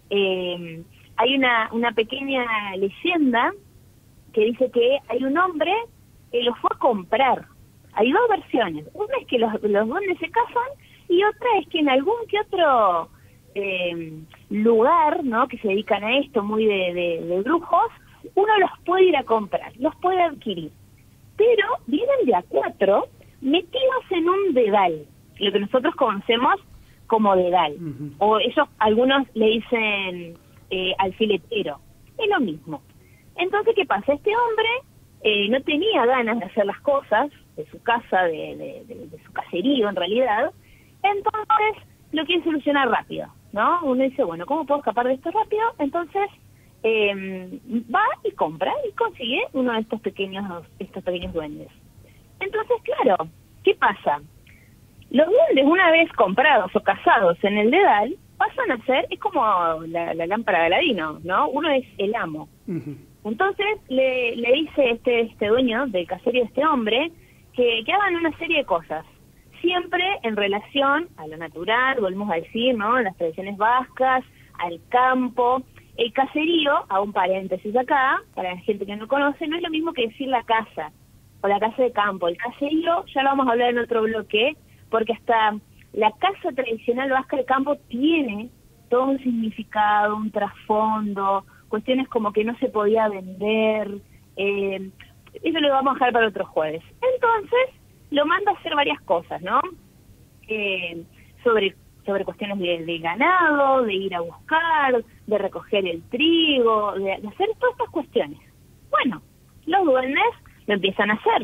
M: Hay una pequeña leyenda que dice que hay un hombre que los fue a comprar. Hay dos versiones. Una es que los duendes se casan y otra es que en algún que otro lugar, ¿no? Que se dedican a esto, muy de brujos, uno los puede ir a comprar, los puede adquirir. Pero vienen de a 4 metidos en un dedal, lo que nosotros conocemos como dedal. O ellos, algunos le dicen alfiletero. Es lo mismo. Entonces, ¿qué pasa? Este hombre no tenía ganas de hacer las cosas de su casa, de su caserío en realidad. Entonces, lo quiere solucionar rápido, ¿no? Uno dice, bueno, ¿cómo puedo escapar de esto rápido? Entonces, va y compra y consigue uno de estos pequeños duendes. Entonces, claro, ¿qué pasa? Los duendes, una vez comprados o casados en el dedal, pasan a ser, es como la lámpara de Aladino, ¿no? Uno es el amo. Entonces le dice este dueño del caserío, este hombre, que hagan una serie de cosas, siempre en relación a lo natural, volvemos a decir, ¿no? En las tradiciones vascas, al campo. El caserío, a un paréntesis acá, para la gente que no conoce, no es lo mismo que decir la casa o la casa de campo. El caserío, ya lo vamos a hablar en otro bloque, porque hasta la casa tradicional vasca de campo tiene todo un significado, un trasfondo, cuestiones como que no se podía vender, eso lo vamos a dejar para otro jueves. Entonces, lo manda a hacer varias cosas, ¿no? Sobre cuestiones de ganado, de ir a buscar, de recoger el trigo, de hacer todas estas cuestiones. Bueno, los duendes lo empiezan a hacer.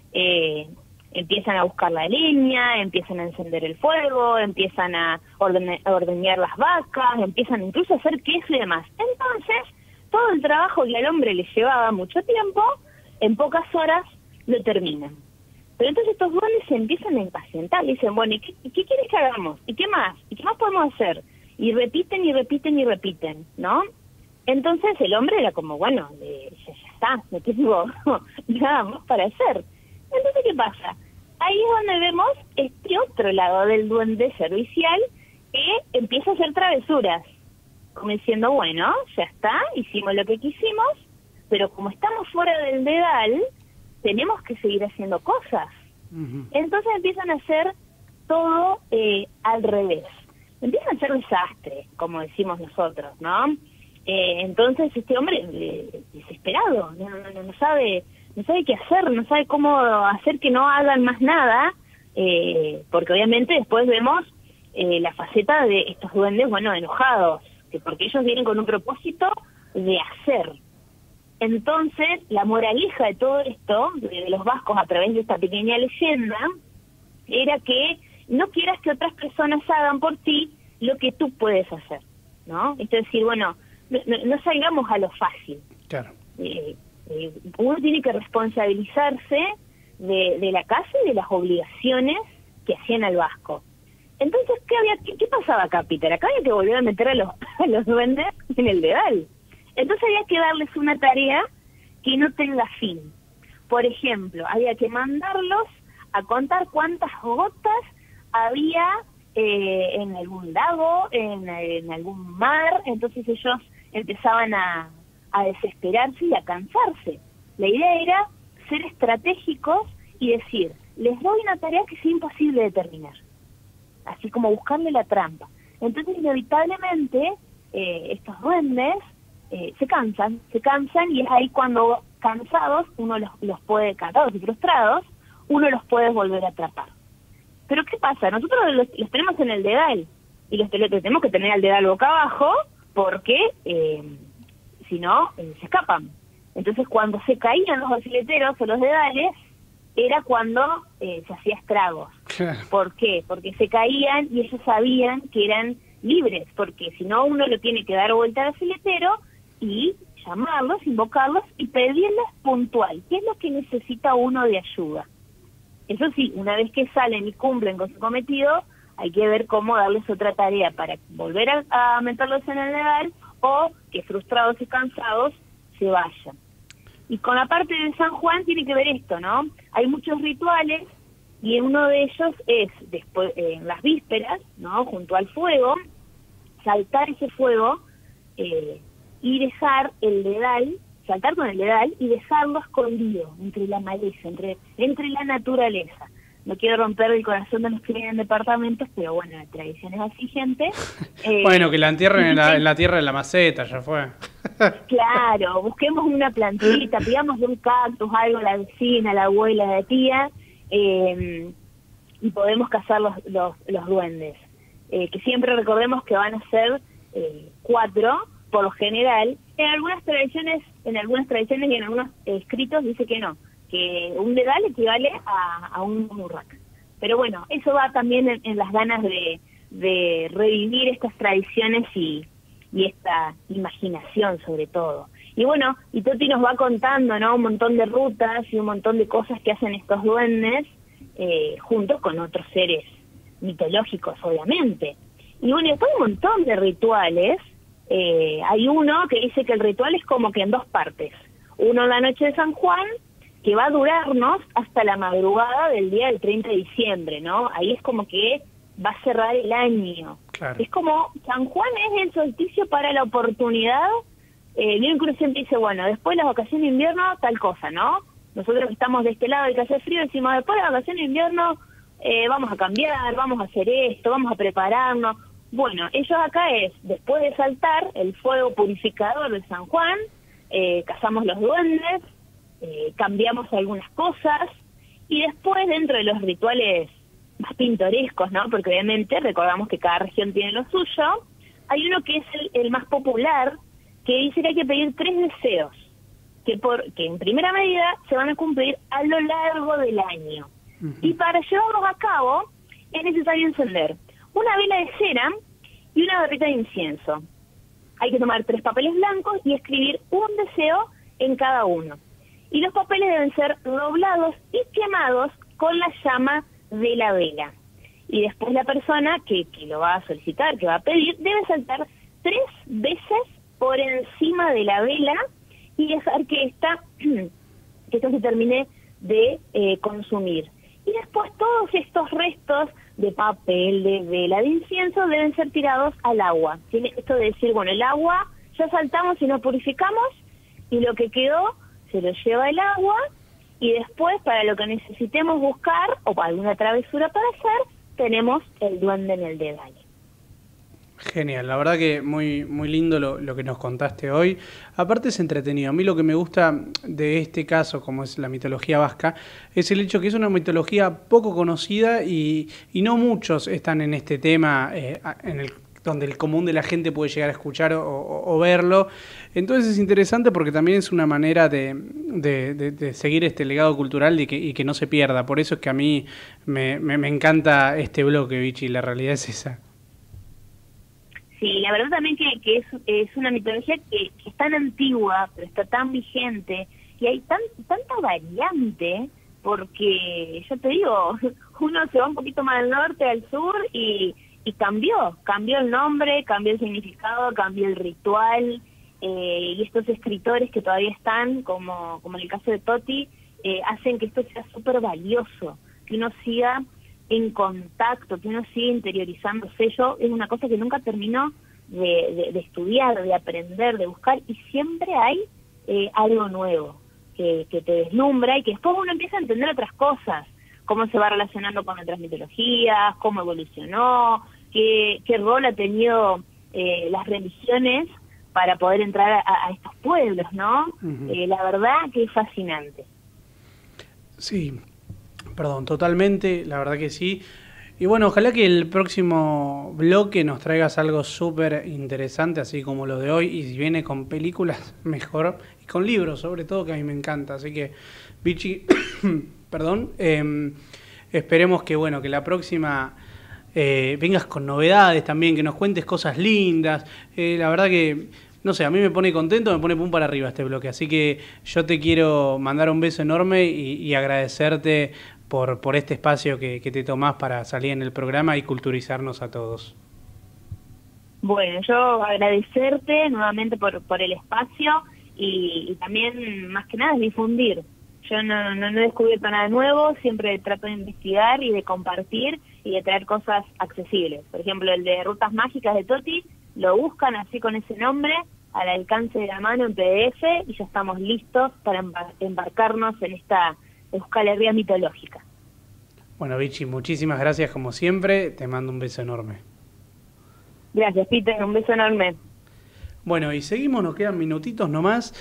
M: Empiezan a buscar la leña, empiezan a encender el fuego, empiezan a ordeñar las vacas, empiezan incluso a hacer queso y demás. Entonces, todo el trabajo que al hombre le llevaba mucho tiempo, en pocas horas lo terminan. Pero entonces estos duendes se empiezan a impacientar, dicen, bueno, ¿y qué quieres que hagamos? ¿Y qué más? ¿Y qué más podemos hacer? Y repiten y repiten y repiten, ¿no? Entonces el hombre era como, bueno, ya está, no tengo nada más para hacer. Entonces, ¿qué pasa? Ahí es donde vemos este otro lado del duende servicial que empieza a hacer travesuras, como diciendo, bueno, ya está, hicimos lo que quisimos, pero como estamos fuera del dedal, tenemos que seguir haciendo cosas. Entonces empiezan a hacer todo al revés. Empiezan a hacer desastre, como decimos nosotros, ¿no? Entonces este hombre, desesperado, no sabe qué hacer, no sabe cómo hacer que no hagan más nada, porque obviamente después vemos la faceta de estos duendes, bueno, enojados, porque ellos vienen con un propósito de hacer. Entonces, la moraleja de todo esto, de los vascos a través de esta pequeña leyenda, era que no quieras que otras personas hagan por ti lo que tú puedes hacer, ¿no? Es decir, bueno, no salgamos a lo fácil. Claro. Uno tiene que responsabilizarse de la casa y de las obligaciones que hacían al vasco. Entonces, ¿qué pasaba acá, Peter? Acá había que volver a meter a los duendes en el dedal. Entonces había que darles una tarea que no tenga fin. Por ejemplo, había que mandarlos a contar cuántas gotas había en algún lago, en algún mar. Entonces ellos empezaban a desesperarse y a cansarse. La idea era ser estratégicos y decir, les doy una tarea que es imposible de terminar, así como buscarle la trampa. Entonces inevitablemente estos duendes se cansan y es ahí cuando cansados, cansados y frustrados, uno los puede volver a atrapar. Pero ¿qué pasa? Nosotros los tenemos en el dedal y los tenemos que tener el dedal boca abajo porque si no se escapan. Entonces cuando se caían los bicileteros o los dedales era cuando se hacía estragos. ¿Por qué? Porque se caían y ellos sabían que eran libres, porque si no uno lo tiene que dar vuelta al biciletero y llamarlos, invocarlos y pedirles puntual qué es lo que necesita uno de ayuda. Eso sí, una vez que salen y cumplen con su cometido, hay que ver cómo darles otra tarea para volver a meterlos en el dedal o que frustrados y cansados se vayan. Y con la parte de San Juan tiene que ver esto, ¿no? Hay muchos rituales y uno de ellos es después en las vísperas, ¿no? Junto al fuego, saltar ese fuego y dejar el dedal, saltar con el dedal y dejarlo escondido entre la maleza, entre la naturaleza. No quiero romper el corazón de los que viven en departamentos, pero bueno, la tradición es así, gente.
C: Bueno, que la entierren en la tierra de la maceta, ya fue.
M: Claro, busquemos una plantita, pidamos un cactus, algo a la vecina, a la abuela, a la tía, y podemos cazar los duendes. Que siempre recordemos que van a ser 4, por lo general. En algunas tradiciones y en algunos escritos dice que no, que un dedal equivale a un urraca. Pero bueno, eso va también en las ganas de revivir estas tradiciones y esta imaginación sobre todo. Y bueno, y Toti nos va contando, ¿no? Un montón de rutas y un montón de cosas que hacen estos duendes juntos con otros seres mitológicos, obviamente. Y bueno, después hay un montón de rituales. Hay uno que dice que el ritual es como que en 2 partes. Uno en la noche de San Juan, que va a durarnos hasta la madrugada del día del 30 de diciembre, ¿no? Ahí es como que va a cerrar el año. Claro. Es como, San Juan es el solsticio para la oportunidad. Bien que uno siempre dice, bueno, después de las vacaciones de invierno, tal cosa, ¿no? Nosotros que estamos de este lado y que hace frío, decimos, después de las vacaciones de invierno, vamos a cambiar, vamos a hacer esto, vamos a prepararnos. Bueno, ellos acá es, después de saltar el fuego purificador de San Juan, cazamos los duendes, cambiamos algunas cosas, y después dentro de los rituales más pintorescos, ¿no? Porque obviamente recordamos que cada región tiene lo suyo, hay uno que es el más popular, que dice que hay que pedir 3 deseos, que en primera medida se van a cumplir a lo largo del año. Y para llevarlos a cabo es necesario encender una vela de cera y una barrita de incienso. Hay que tomar 3 papeles blancos y escribir un deseo en cada uno. Y los papeles deben ser doblados y quemados con la llama de la vela. Y después la persona que lo va a solicitar, que va a pedir, debe saltar 3 veces por encima de la vela y dejar que esto se termine de consumir. Y después todos estos restos de papel, de vela, de incienso deben ser tirados al agua. Tiene esto de decir, bueno, el agua ya saltamos y nos purificamos y lo que quedó se lo lleva el agua y después para lo que necesitemos buscar o para alguna travesura para hacer, tenemos el duende en el dedal.
C: Genial, la verdad que muy lindo lo que nos contaste hoy. Aparte es entretenido. A mí lo que me gusta de este caso, como es la mitología vasca, es el hecho que es una mitología poco conocida y no muchos están en este tema donde el común de la gente puede llegar a escuchar o verlo. Entonces es interesante porque también es una manera de seguir este legado cultural y que no se pierda. Por eso es que a mí me encanta este bloque, Vichy, la realidad es esa.
M: Sí, la verdad también que es una mitología que es tan antigua, pero está tan vigente, y hay tanta variante, porque, yo te digo, uno se va un poquito más al norte, al sur, y cambió el nombre, cambió el significado, cambió el ritual, y estos escritores que todavía están, como en el caso de Toti, hacen que esto sea súper valioso, que uno siga en contacto, que uno sigue interiorizándose. Yo es una cosa que nunca termino de estudiar, de aprender, de buscar, y siempre hay algo nuevo que te deslumbra y que después uno empieza a entender otras cosas, cómo se va relacionando con otras mitologías, cómo evolucionó, qué rol ha tenido las religiones para poder entrar a estos pueblos, ¿no? La verdad que es fascinante.
C: Sí, perdón, totalmente, la verdad que sí. Y bueno, ojalá que el próximo bloque nos traigas algo súper interesante, así como lo de hoy, y si viene con películas, mejor, y con libros, sobre todo, que a mí me encanta. Así que, Vichy, perdón, esperemos que, bueno, que la próxima vengas con novedades también, que nos cuentes cosas lindas. La verdad que, no sé, a mí me pone contento, me pone pum para arriba este bloque. Así que yo te quiero mandar un beso enorme y agradecerte por este espacio que te tomás para salir en el programa y culturizarnos a todos.
M: Bueno, yo agradecerte nuevamente por el espacio y también, más que nada, es difundir. Yo no he descubierto nada nuevo, siempre trato de investigar y de compartir y de traer cosas accesibles. Por ejemplo, el de Rutas Mágicas de Toti, lo buscan así con ese nombre, al alcance de la mano en PDF, y ya estamos listos para embarcarnos en esta Euskal Herria mitológica.
C: Bueno, Vichy, muchísimas gracias como siempre, te mando un beso enorme.
M: Gracias, Peter, un beso enorme.
C: Bueno, y seguimos, nos quedan minutitos nomás.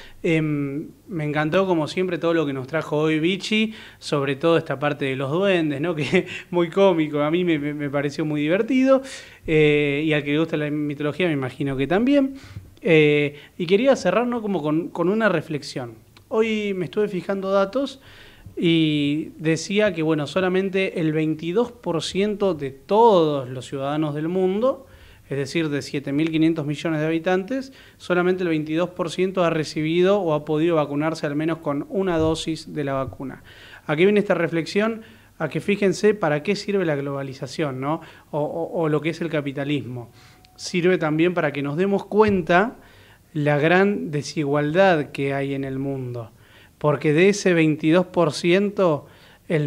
C: Me encantó como siempre todo lo que nos trajo hoy Vichy, sobre todo esta parte de los duendes, ¿no? Que muy cómico, a mí me pareció muy divertido, y al que le gusta la mitología me imagino que también. Y quería cerrar, ¿no? Como con una reflexión. Hoy me estuve fijando datos y decía que, bueno, solamente el 22% de todos los ciudadanos del mundo, es decir, de 7.500 millones de habitantes, solamente el 22% ha recibido o ha podido vacunarse al menos con una dosis de la vacuna. Aquí viene esta reflexión a que fíjense para qué sirve la globalización, ¿no? O lo que es el capitalismo. Sirve también para que nos demos cuenta la gran desigualdad que hay en el mundo. Porque de ese 22%, el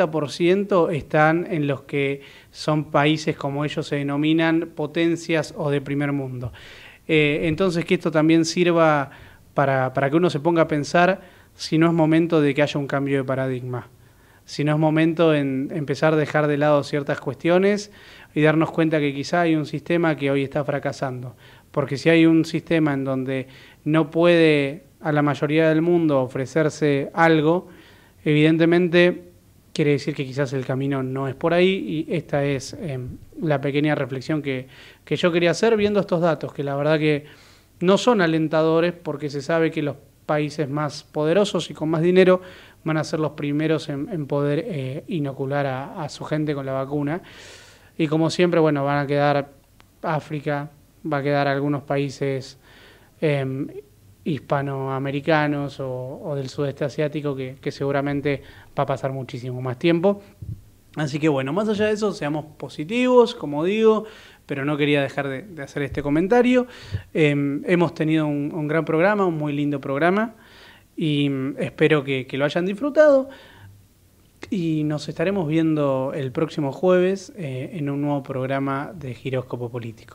C: 90% están en los que son países, como ellos se denominan, potencias o de primer mundo. Entonces, que esto también sirva para que uno se ponga a pensar si no es momento de que haya un cambio de paradigma, si no es momento en empezar a dejar de lado ciertas cuestiones y darnos cuenta que quizá hay un sistema que hoy está fracasando. Porque si hay un sistema en donde no puede a la mayoría del mundo ofrecerse algo, evidentemente quiere decir que quizás el camino no es por ahí, y esta es la pequeña reflexión que yo quería hacer viendo estos datos, que la verdad que no son alentadores, porque se sabe que los países más poderosos y con más dinero van a ser los primeros en poder inocular a su gente con la vacuna. Y como siempre, bueno, van a quedar África, va a quedar algunos países hispanoamericanos o del sudeste asiático que seguramente va a pasar muchísimo más tiempo. Así que bueno, más allá de eso, seamos positivos, como digo, pero no quería dejar de hacer este comentario. Hemos tenido un gran programa, un muy lindo programa, y espero que lo hayan disfrutado. Y nos estaremos viendo el próximo jueves en un nuevo programa de Giróscopo Político.